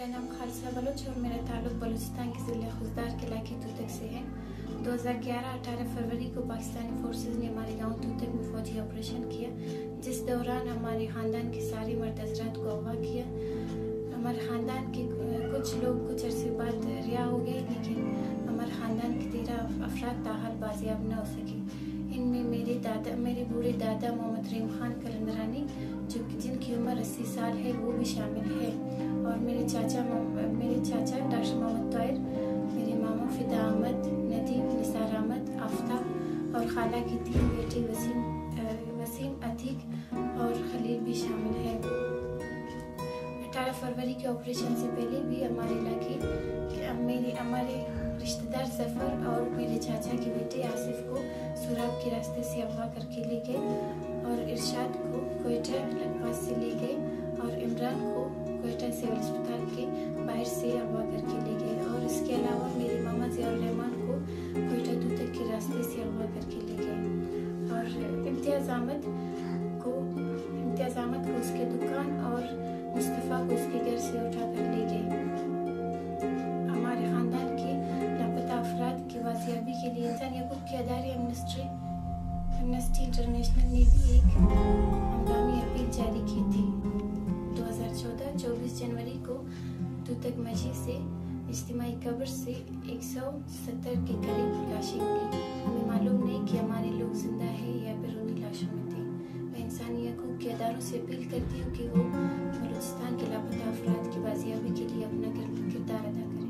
मेरा नाम खालसा बलोच और मेरा ताल्लुक बलूचिस्तान के ज़िले खुजदार के इलाके तूतक से है। 2011-18 फरवरी को पाकिस्तानी फोर्सेस ने हमारे गांव तूतक में फौजी ऑपरेशन किया, जिस दौरान हमारे ख़ानदान के सारे मर्द हज़रात को अगवा किया। हमारे ख़ानदान के कुछ लोग कुछ अरसे बाद रिहा हो गए, लेकिन हमारे ख़ानदान के 13 अफराद ताहाल बाजियाब न हो सके। इनमें मेरे बूढ़े दादा मोहम्मद रहीम खान कलंदरानी, जिनकी उम्र 80 साल है, वो भी शामिल है, और मेरे चाचा डॉक्टर मोहम्मद तोयर, मेरे मामा फिदा अहमद, नदीम, निसार अहमद, आफ्ता और खाला की 3 बेटे वसीम, अतीक और खलील भी शामिल है। 18 फरवरी के ऑपरेशन से पहले भी हमारे इलाके हमारे रिश्तेदार जफर और मेरे चाचा के बेटे आसिफ को सुराब के रास्ते से अगवा करके ले गए, और इरशाद को कोयटा लखपास से ले गए, और इमरान को कोयटा सिविल अस्पताल के बाहर से अगवा करके ले गए। और इसके अलावा मेरे मामा ज़ियाउर रहमान को कोयटा तूतक के रास्ते से अगवा करके ले गए, और इम्तियाज़ अहमद को उसके दुकान और मुस्तफ़ा को उसके घर से उठा कर ले गए। हमारे ख़ानदान के लापता अफराद की बाजियाबी के लिए इंसानी हकूक़ के अदारे एमनेस्टी इंटरनेशनल ने भी एक हंगामी अपील जारी की थी। 2014 24 जनवरी को तूतक मस्जिद से इज्तिमाई कब्र से 170 के करीब लाशें मिली। हमें मालूम नहीं कि हमारे लोग जिंदा है या बैरूनी लाशों में थे। मैं इंसानी हकूक़ के अदारों से अपील करती हूँ कि वो बलूचिस्तान के लापता अफराद की बाजियाबी के लिए अपना किरदार अदा करें।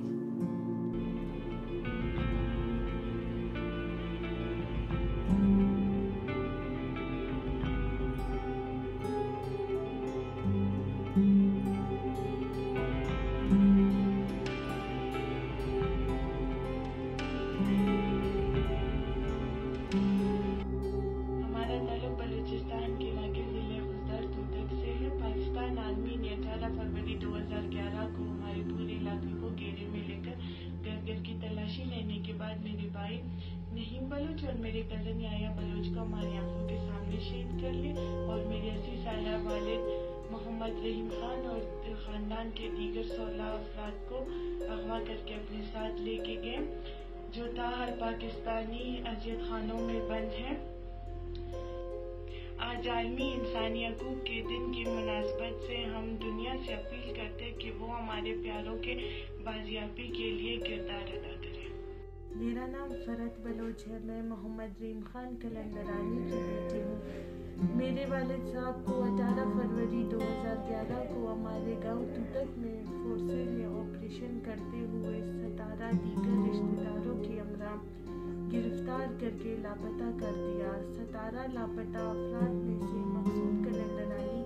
बलूचिस्तान के इलाके ज़िले खुजदार तूतक से है। पाकिस्तान आर्मी ने 18 फरवरी 2011 को हमारे पूरे इलाके को घेरे में लेकर घर की तलाशी लेने के बाद मेरे भाई नहीम बलोच और मेरे कज़न याया बलोच को हमारी आंखों के सामने शहीद कर लिया, और मेरे 80 साल वालिद मोहम्मद रहीम खान और ख़ानदान के दीगर 16 अफराद को अगवा करके अपने साथ लेके गए, जो ताहाल पाकिस्तानी अजियत खानों में बंद है। आज आलमी इंसानी हकूक़ के दिन की मुनासबत से हम दुनिया से अपील करते हैं कि वो हमारे प्यारों के बाजियाबी के लिए किरदार अदा करें। मेरा नाम फरत बलोच है। मैं मोहम्मद रहीम खान कलंदरानी की बेटी हूँ। मेरे वालिद साहब को 18 फरवरी 2011 को हमारे गांव तूतक में फोर्सेस ने ऑपरेशन करते हुए 17 दीगर रिश्तेदारों के हमरा गिरफ्तार करके लापता कर दिया। 17 लापता अफराद में से मकसूद कलंदरानी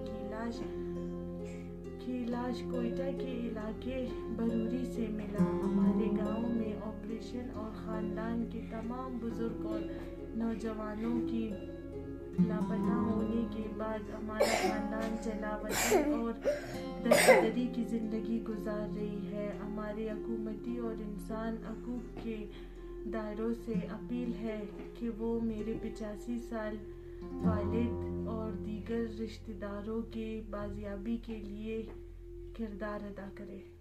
की लाश कोयटा के इलाके बरूरी से मिला। हमारे गांव में ऑपरेशन और ख़ानदान के तमाम बुजुर्ग और नौजवानों की लापता होने के बाद हमारा ख़ानदान जलावतन और दस्तदरी की ज़िंदगी गुजार रही है। हमारे हुकूमती और इंसान हकूक़ के दायरों से अपील है कि वो मेरे 85 साल वालिद और दीगर रिश्तेदारों के बाजियाबी के लिए किरदार अदा करें।